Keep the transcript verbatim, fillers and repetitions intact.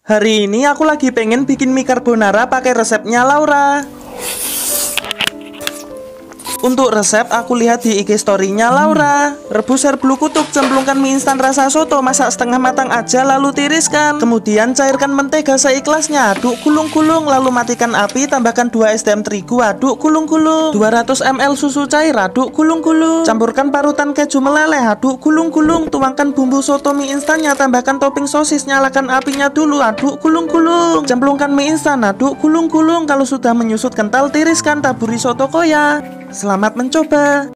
Hari ini aku lagi pengen bikin mie carbonara pakai resepnya Laura. Untuk resep aku lihat di I G story-nya Laura. Rebus air blue kutuk, cemplungkan mie instan rasa soto, masak setengah matang aja lalu tiriskan. Kemudian cairkan mentega seikhlasnya, aduk gulung-gulung, lalu matikan api, tambahkan dua es lem terigu, aduk gulung-gulung. dua ratus mililiter susu cair, aduk gulung-gulung. Campurkan parutan keju meleleh, aduk gulung-gulung. Tuangkan bumbu soto mie instannya, tambahkan topping sosis, nyalakan apinya dulu, aduk gulung-gulung. Cemplungkan mie instan, aduk gulung-gulung. Kalau sudah menyusut kental, tiriskan, taburi soto koya. Selamat mencoba.